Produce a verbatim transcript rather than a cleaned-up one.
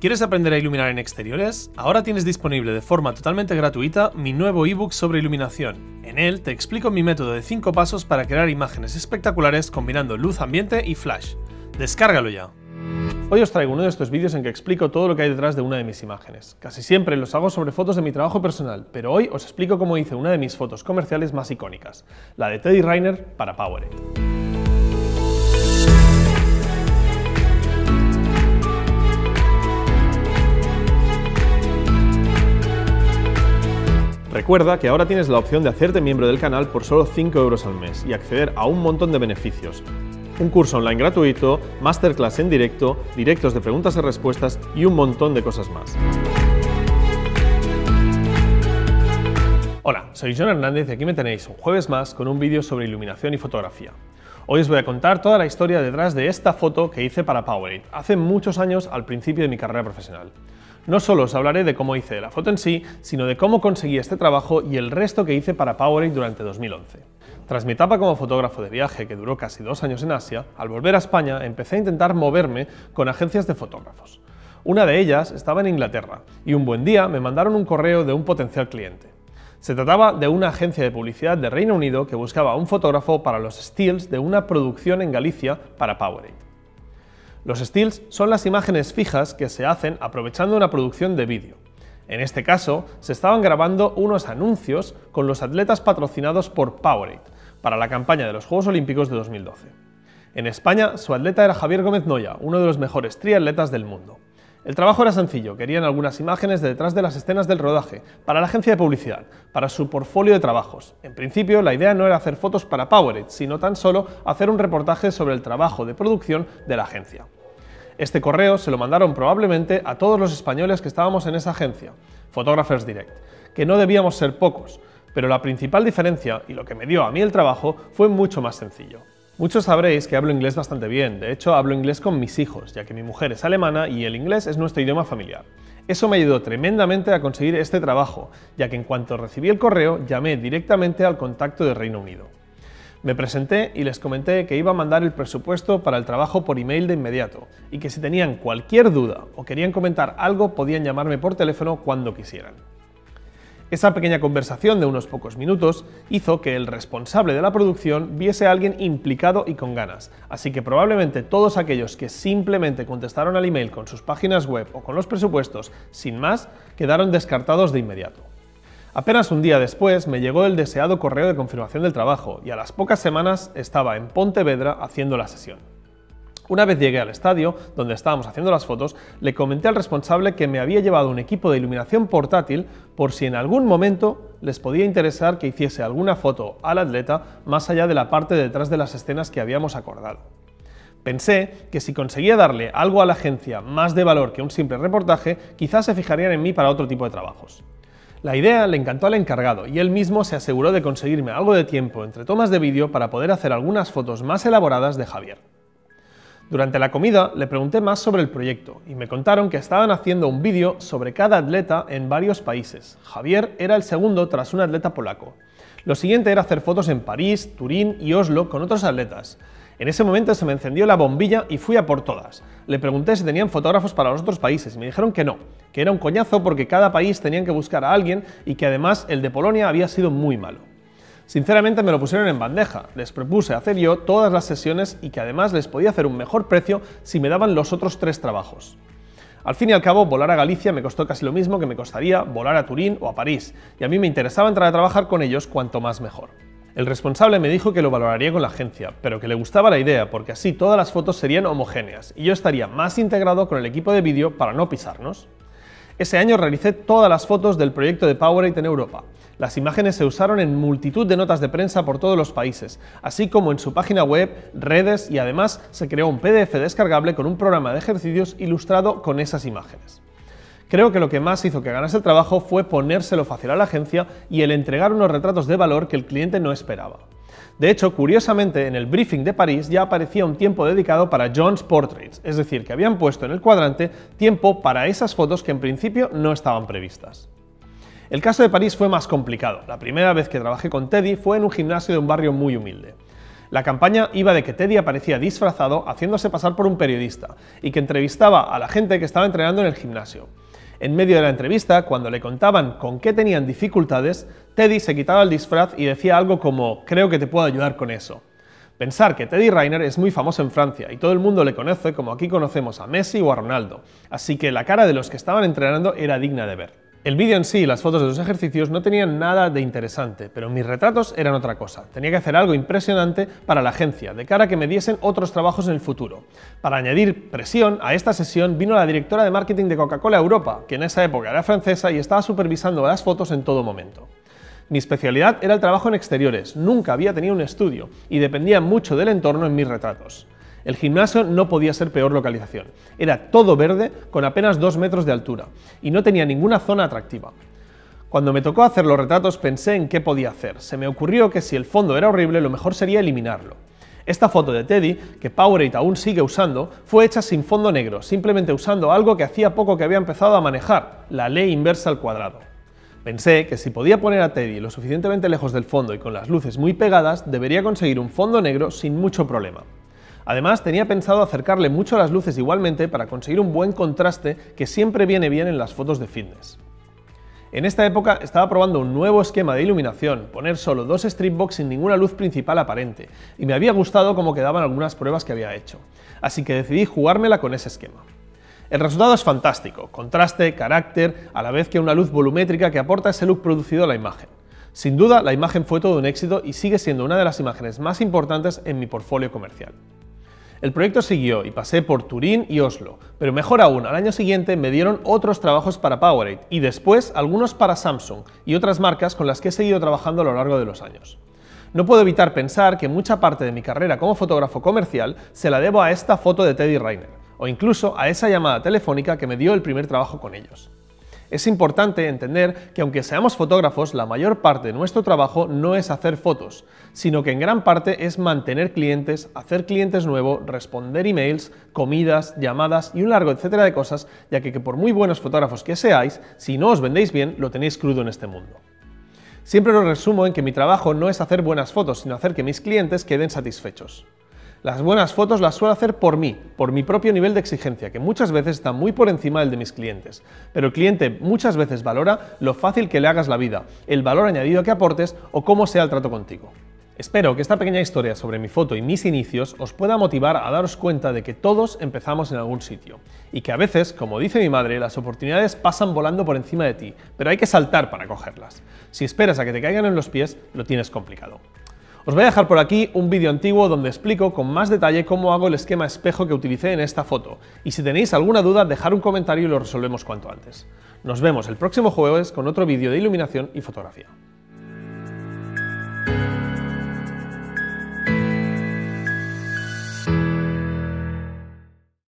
¿Quieres aprender a iluminar en exteriores? Ahora tienes disponible de forma totalmente gratuita mi nuevo ebook sobre iluminación. En él te explico mi método de cinco pasos para crear imágenes espectaculares combinando luz ambiente y flash. ¡Descárgalo ya! Hoy os traigo uno de estos vídeos en que explico todo lo que hay detrás de una de mis imágenes. Casi siempre los hago sobre fotos de mi trabajo personal, pero hoy os explico cómo hice una de mis fotos comerciales más icónicas, la de Teddy Riner para Powerade. Recuerda que ahora tienes la opción de hacerte miembro del canal por solo cinco euros al mes y acceder a un montón de beneficios. Un curso online gratuito, masterclass en directo, directos de preguntas y respuestas y un montón de cosas más. Hola, soy Jon Hernández y aquí me tenéis un jueves más con un vídeo sobre iluminación y fotografía. Hoy os voy a contar toda la historia detrás de esta foto que hice para Powerade hace muchos años al principio de mi carrera profesional. No solo os hablaré de cómo hice la foto en sí, sino de cómo conseguí este trabajo y el resto que hice para Powerade durante dos mil once. Tras mi etapa como fotógrafo de viaje, que duró casi dos años en Asia, al volver a España empecé a intentar moverme con agencias de fotógrafos. Una de ellas estaba en Inglaterra, y un buen día me mandaron un correo de un potencial cliente. Se trataba de una agencia de publicidad de Reino Unido que buscaba un fotógrafo para los stills de una producción en Galicia para Powerade. Los stills son las imágenes fijas que se hacen aprovechando una producción de vídeo. En este caso, se estaban grabando unos anuncios con los atletas patrocinados por Powerade para la campaña de los Juegos Olímpicos de dos mil doce. En España, su atleta era Javier Gómez Noya, uno de los mejores triatletas del mundo. El trabajo era sencillo, querían algunas imágenes de detrás de las escenas del rodaje, para la agencia de publicidad, para su portfolio de trabajos. En principio, la idea no era hacer fotos para Powerade, sino tan solo hacer un reportaje sobre el trabajo de producción de la agencia. Este correo se lo mandaron probablemente a todos los españoles que estábamos en esa agencia, Photographers Direct, que no debíamos ser pocos, pero la principal diferencia, y lo que me dio a mí el trabajo, fue mucho más sencillo. Muchos sabréis que hablo inglés bastante bien, de hecho hablo inglés con mis hijos, ya que mi mujer es alemana y el inglés es nuestro idioma familiar. Eso me ayudó tremendamente a conseguir este trabajo, ya que en cuanto recibí el correo llamé directamente al contacto de Reino Unido. Me presenté y les comenté que iba a mandar el presupuesto para el trabajo por email de inmediato, y que si tenían cualquier duda o querían comentar algo podían llamarme por teléfono cuando quisieran. Esa pequeña conversación de unos pocos minutos hizo que el responsable de la producción viese a alguien implicado y con ganas, así que probablemente todos aquellos que simplemente contestaron al email con sus páginas web o con los presupuestos sin más, quedaron descartados de inmediato. Apenas un día después me llegó el deseado correo de confirmación del trabajo y a las pocas semanas estaba en Pontevedra haciendo la sesión. Una vez llegué al estadio, donde estábamos haciendo las fotos, le comenté al responsable que me había llevado un equipo de iluminación portátil por si en algún momento les podía interesar que hiciese alguna foto al atleta más allá de la parte de detrás de las escenas que habíamos acordado. Pensé que si conseguía darle algo a la agencia más de valor que un simple reportaje, quizás se fijarían en mí para otro tipo de trabajos. La idea le encantó al encargado y él mismo se aseguró de conseguirme algo de tiempo entre tomas de vídeo para poder hacer algunas fotos más elaboradas de Javier. Durante la comida le pregunté más sobre el proyecto y me contaron que estaban haciendo un vídeo sobre cada atleta en varios países. Javier era el segundo tras un atleta polaco. Lo siguiente era hacer fotos en París, Turín y Oslo con otros atletas. En ese momento se me encendió la bombilla y fui a por todas. Le pregunté si tenían fotógrafos para los otros países y me dijeron que no, que era un coñazo porque cada país tenían que buscar a alguien y que además el de Polonia había sido muy malo. Sinceramente me lo pusieron en bandeja, les propuse hacer yo todas las sesiones y que además les podía hacer un mejor precio si me daban los otros tres trabajos. Al fin y al cabo, volar a Galicia me costó casi lo mismo que me costaría volar a Turín o a París, y a mí me interesaba entrar a trabajar con ellos cuanto más mejor. El responsable me dijo que lo valoraría con la agencia, pero que le gustaba la idea porque así todas las fotos serían homogéneas y yo estaría más integrado con el equipo de vídeo para no pisarnos. Ese año realicé todas las fotos del proyecto de Powerade en Europa. Las imágenes se usaron en multitud de notas de prensa por todos los países, así como en su página web, redes y además se creó un P D F descargable con un programa de ejercicios ilustrado con esas imágenes. Creo que lo que más hizo que ganase el trabajo fue ponérselo fácil a la agencia y el entregar unos retratos de valor que el cliente no esperaba. De hecho, curiosamente, en el briefing de París ya aparecía un tiempo dedicado para John's Portraits, es decir, que habían puesto en el cuadrante tiempo para esas fotos que en principio no estaban previstas. El caso de París fue más complicado. La primera vez que trabajé con Teddy fue en un gimnasio de un barrio muy humilde. La campaña iba de que Teddy aparecía disfrazado haciéndose pasar por un periodista y que entrevistaba a la gente que estaba entrenando en el gimnasio. En medio de la entrevista, cuando le contaban con qué tenían dificultades, Teddy se quitaba el disfraz y decía algo como «creo que te puedo ayudar con eso». Pensar que Teddy Riner es muy famoso en Francia y todo el mundo le conoce como aquí conocemos a Messi o a Ronaldo, así que la cara de los que estaban entrenando era digna de ver. El vídeo en sí y las fotos de los ejercicios no tenían nada de interesante, pero mis retratos eran otra cosa. Tenía que hacer algo impresionante para la agencia, de cara a que me diesen otros trabajos en el futuro. Para añadir presión a esta sesión vino la directora de marketing de Coca-Cola Europa, que en esa época era francesa y estaba supervisando las fotos en todo momento. Mi especialidad era el trabajo en exteriores, nunca había tenido un estudio y dependía mucho del entorno en mis retratos. El gimnasio no podía ser peor localización, era todo verde con apenas dos metros de altura y no tenía ninguna zona atractiva. Cuando me tocó hacer los retratos pensé en qué podía hacer, se me ocurrió que si el fondo era horrible lo mejor sería eliminarlo. Esta foto de Teddy, que Powerade aún sigue usando, fue hecha sin fondo negro, simplemente usando algo que hacía poco que había empezado a manejar, la ley inversa al cuadrado. Pensé que si podía poner a Teddy lo suficientemente lejos del fondo y con las luces muy pegadas, debería conseguir un fondo negro sin mucho problema. Además, tenía pensado acercarle mucho a las luces igualmente para conseguir un buen contraste que siempre viene bien en las fotos de fitness. En esta época estaba probando un nuevo esquema de iluminación, poner solo dos stripbox sin ninguna luz principal aparente, y me había gustado cómo quedaban algunas pruebas que había hecho, así que decidí jugármela con ese esquema. El resultado es fantástico, contraste, carácter, a la vez que una luz volumétrica que aporta ese look producido a la imagen. Sin duda, la imagen fue todo un éxito y sigue siendo una de las imágenes más importantes en mi portfolio comercial. El proyecto siguió y pasé por Turín y Oslo, pero mejor aún, al año siguiente me dieron otros trabajos para Powerade y después algunos para Samsung y otras marcas con las que he seguido trabajando a lo largo de los años. No puedo evitar pensar que mucha parte de mi carrera como fotógrafo comercial se la debo a esta foto de Teddy Riner, o incluso a esa llamada telefónica que me dio el primer trabajo con ellos. Es importante entender que aunque seamos fotógrafos, la mayor parte de nuestro trabajo no es hacer fotos, sino que en gran parte es mantener clientes, hacer clientes nuevos, responder emails, comidas, llamadas y un largo etcétera de cosas, ya que, que por muy buenos fotógrafos que seáis, si no os vendéis bien, lo tenéis crudo en este mundo. Siempre lo resumo en que mi trabajo no es hacer buenas fotos, sino hacer que mis clientes queden satisfechos. Las buenas fotos las suelo hacer por mí, por mi propio nivel de exigencia, que muchas veces está muy por encima del de mis clientes. Pero el cliente muchas veces valora lo fácil que le hagas la vida, el valor añadido que aportes o cómo sea el trato contigo. Espero que esta pequeña historia sobre mi foto y mis inicios os pueda motivar a daros cuenta de que todos empezamos en algún sitio y que a veces, como dice mi madre, las oportunidades pasan volando por encima de ti, pero hay que saltar para cogerlas. Si esperas a que te caigan en los pies, lo tienes complicado. Os voy a dejar por aquí un vídeo antiguo donde explico con más detalle cómo hago el esquema espejo que utilicé en esta foto, y si tenéis alguna duda, dejad un comentario y lo resolvemos cuanto antes. Nos vemos el próximo jueves con otro vídeo de iluminación y fotografía.